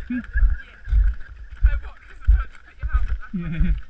Yeah. Oh, what? Because I told you to put your helmet back on? Yeah.